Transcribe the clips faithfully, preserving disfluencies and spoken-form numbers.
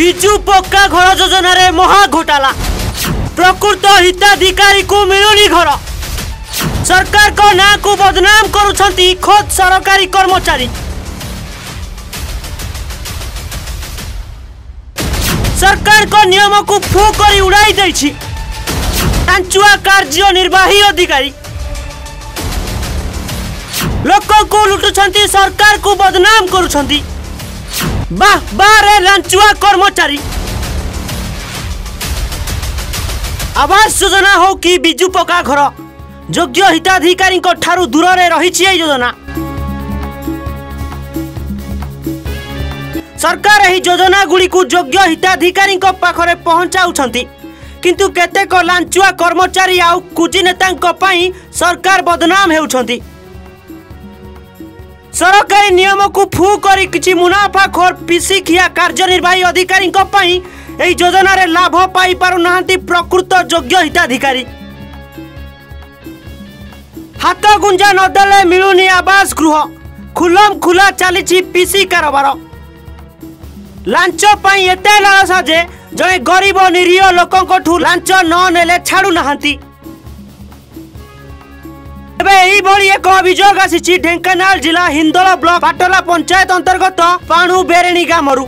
बिजु पक्का घर योजना रे महा घोटाला प्रकृत हिताधिकारी को मिलुनी घर सरकार को ना को बदनाम करुछंती खुद सरकारी कर्मचारी सरकार को नियम को फू कर उड़ाई देछि लांचुआ कार्य निर्वाही अधिकारी लोक को लुटुछंती सरकार को बदनाम करुछंती वाह बारे लांचुआ कर्मचारी आवास योजना हो कि बिजु पक्का घर योग्य हिताधिकारी ठारू दूर रे रहिछि ए योजना सरकार एही योजना गुड़ी को योग्य हिताधिकारी पाखरे पहुंचाउछंती किंतु केतेक लांचुआ कर्मचारी आउ कुजी नेतांक पई सरकार बदनाम हेउछंती सरकारी नियम को फू करी किछि मुनाफा खोर पीसी खिया कार्यनिर्वाही अधिकारी एही योजना रे लाभ पाई पारु नाहंती प्रकृत योग्य हिताधिकारी हाथ गुंजा नदेले मिलुनी आवास गृह खुलम खुला चली पीसी कारोबार लांच पाई एते लालसा जे जणे गरीब निरीह लोकंक ठू लांच न नेले छाड़ू नाहंती एक अभियोग आसी ढेंकानाल जिला हिंदोल ब्लॉक पाटला पंचायत अंतर्गत पाणु बेरेणी ग्रामरू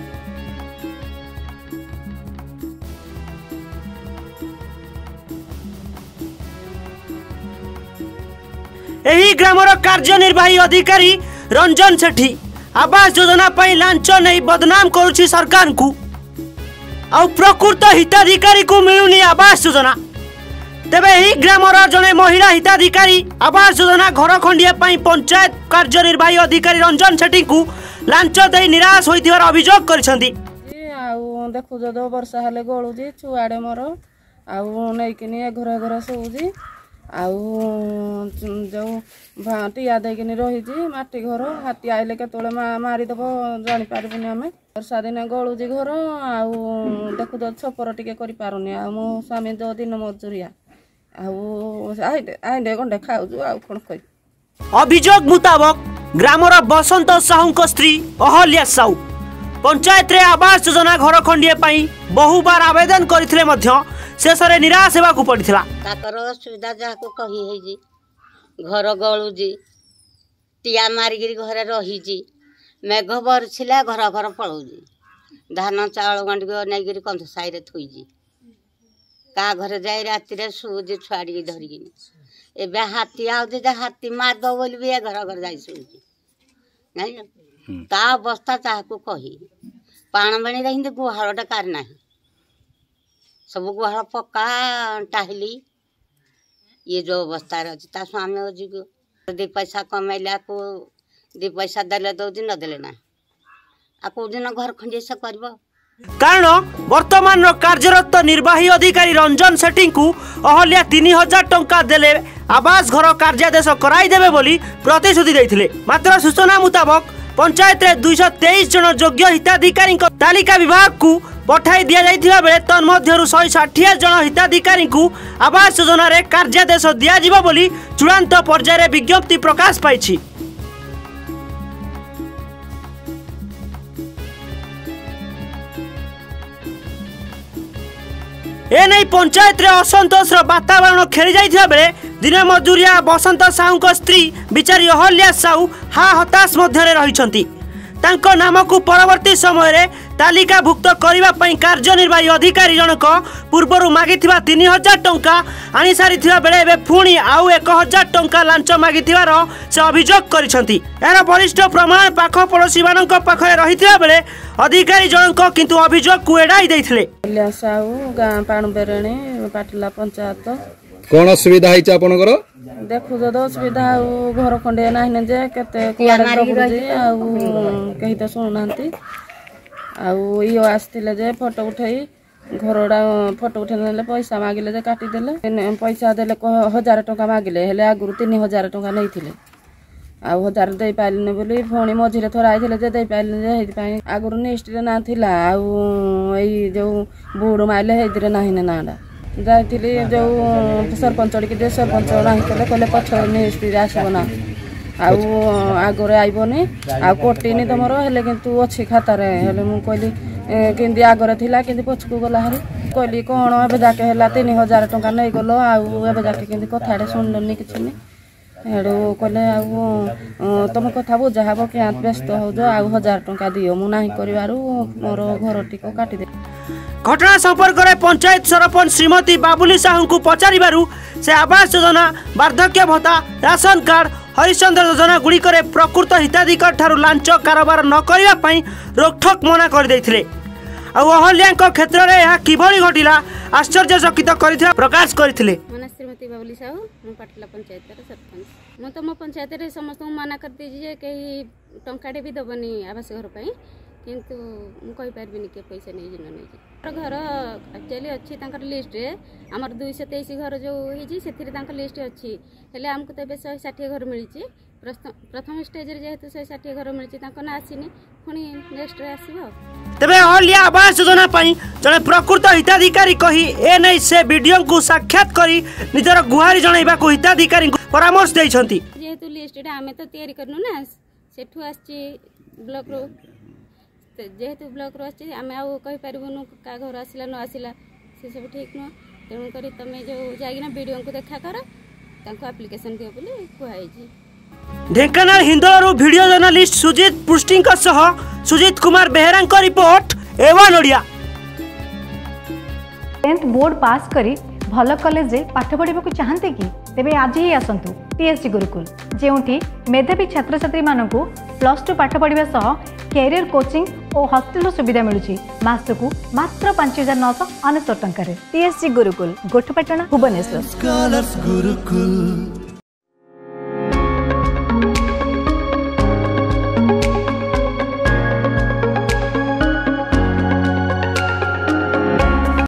एही ग्रामर कार्यनिर्वाही अधिकारी रंजन सेठी आवास योजना पाई लांच नहीं बदनाम करुछि सरकार को आउ प्रकृत हिताधिकारी को मिलुनी आवास योजना तेबे ही ग्रामर जने महिला हिताधिकारी आवास योजना घर खंडिया पाई पंचायत कार्यनिर्वाही अधिकारी रंजन सेठी को लांच दे निराश होइथिबार अभियोग करिसंती आउ देखु जदो वर्षा हेले गळुजी छुआडे मोर आउ नैकिनी घर घर सोउजी आउ जो टिया देकिनी रहिजी माटी घर हाथी आइले केतोले मारी दबो जानि पारबुनी हमें वर्षा दिन गळुजी घर आउ देखु तो छपर टिके करि पारुनी आ मो स्वामी जो दिन मजूरिया अभियोग मुताबक ग्रामर बसंत साहू स्त्री अहल्या साहू पंचायत रे आवास योजना घर खंडिए पाई बहु बार आवेदन करथिले मध्य शेष रे निराश हेबाकू पड़िथिला ताकर सुविधा जाको कही हेजी घर गळुजी टिया मारिगिरी घरे रहिजी मेघ बरछिला घर घर पळुजी धान चाउल गंडी नैगिरी कंध साइरे थुईजी का घर जाए राति रे सुजी छुआड़ी धरिकी एबे हाथी आउते जे हाथी मार दो बोली भी घर घर जाई सुजी नहीं ता अवस्था ताको कही पाण बणी रहिंदे गुहाळटा कार नाही सब गुहाळ पक्का टाहली ये जो अवस्था रही ता स्वामी होजी को दे पैसा कमाइला को दे पैसा देले दो दिन न देले ना आ को दिन घर खंडे से करबो कारण वर्तमान कार्यरत निर्वाही अधिकारी रंजन सेठी को अहल्या तीन हजार टंका देले आवास घर कार्यादेश कराई देबे बोली प्रतिश्रुति देथिले मात्र सूचना मुताबक पंचायत रे दो सौ तेईस जन योग्य हिताधिकारी तालिका विभाग को पठाई दिया जाइथिबा बेले तन्मध्यरु एक सौ साठ जन हिताधिकारी को आवास योजना रे कार्यादेश दिया जिवो बोली चूड़ांत पर्याय रे विज्ञप्ति प्रकाश पाइछि ए नहीं पंचायत रे असंतोष वातावरण खेली जाइथिबा बेले दिन मजूरिया बसंत साहू स्त्री बिचारी अहल्या साहू हा हताश मध्य रहिछंती तांको नाम को परवर्ती समय रे तालिकाभुक्त करबा पई कार्यनिर्वाही अधिकारी जनक पूर्वरु मागिथिबा तीन हजार टंका आनी सारिथिबा बेले एबे पुणी आउ एक हजार टंका लांच मागिथिबार से अभियोग करिसंती एरा वरिष्ठ प्रमाण पाख पड़ोसी मानक पाखरे रहिथिबा बेले अधिकारी जनक किंतु अभियोग को एडाई दैथिले अहल्या साहू गां पाणु बेरेणी पाटला पंचायत कोन सुविधा हिच आपनकर देखु जदो सुविधा घर खंडे नाही जे केते कुआडे रहुजी आ कहि त सुनांती आउ इो आसतिले जे फोटो उठाई घरडा फोटो उठेले पैसा मागिले जे काटी देले पैसा देले हजार टका मागिले हेले आगुरु तीन हजार टका नैथिले आउ हजार दे पाइलने बोली फोणी मझिरे थोड़ा आइथिले जे दे पाइलने जे हेति पई आगुरु लिस्ट रे ना थिला आउ एई जो बुड माइले हेतिरे नाही ने नाडा जाइथिली जो सरपंच के जे सरपंच नाही कले कले पछ लिस्ट रे आसीबो ना आउ आगरे आइबोनी आ कोटिनी तमरो हेले किंतु अछि खाता रे हेले मु कहली केंदी आगरे थिला केंदी पछकु गला हरी कहली कौन एबे जाके हला तीन हजार टंका नहीं गलो आउ एबे जाके केंदी कथाडे सुनलनी किछि नि हेडो कहले आउ तुम कथा बुझा हबो कि आत व्यस्त हो जो आउ हजार टंका दियो मु नाही करिवारु मोर घर टिको काटी दे। घटना संपर्क में पंचायत सरपंच श्रीमती बाबुली साहू को पचारू से आवास योजना वार्धक्य भत्ता राशन कार्ड हरिश्चंद्र योजना गुड़िक प्रकृत हिताधिकारी ठारू लांच कारोबार न करने रोकठोक मना कर अहल्या क्षेत्र में यह किभली घटिला आश्चर्यचकित कर प्रकाश करते। श्रीमती बाबुली साहू मु पाटला पंचायत सरपंच मु तो मो पंचायत समस्त मना करते कहीं टंकाटे भी दबनी आवास घर पर किंतु मुझे पार्बनी के पैसा नहीं जिन नहीं घर एक्चुअली अच्छी लिस्ट रे आमर दुईश तेईस घर जो होती लिस्ट अच्छी हेले आमको तो शहे षाठी घर मिली प्रथम स्टेज रे जेहेतु शहे षाठी घर मिली ना आसीनी पुणी नेक्स्ट आसो तेरे अहल्या आवास योजना जड़े प्रकृत हिताधिकारी कही ए नहीं से वीडियो को साक्षात करी निजर गुहारी जनइबा को हिताधिकारी परामर्श देइछंती। जेहेतु लिस्ट आम तो तैयारी करनु ना सेठू आसी ब्लॉक रो जेहेतु ब्लॉक रो आसी आम आउ कहि पारबुनु का घर आसिला न आसिला से सब ठीक न तेणु करी तमे जो जागिना वीडियो को देखा कर तांको एप्लीकेशन दियो बोली कुहाई जी। ढेंकानाल हिंदोलरू वीडियो जर्नलिस्ट सुजीत पुष्टिंक सह सुजीत कुमार बेहरा रिपोर्ट एवन ओडिया। टेंथ बोर्ड पास करी भल कॉलेज पाठ पढ़ा चाहते कि तेबे आज ही आसतु टीएससी गुरुकुल जेउठी मेधावी छात्र छात्री मानकु प्लस टू पाठ पढ़ा सह कैरियर कोचिंग और हॉस्टल सुविधा मिलुची मासकु मात्र पांच हजार नौश अनेशत टंका टीएससी गुरुकुल गोठपाटना भुवनेश्वर।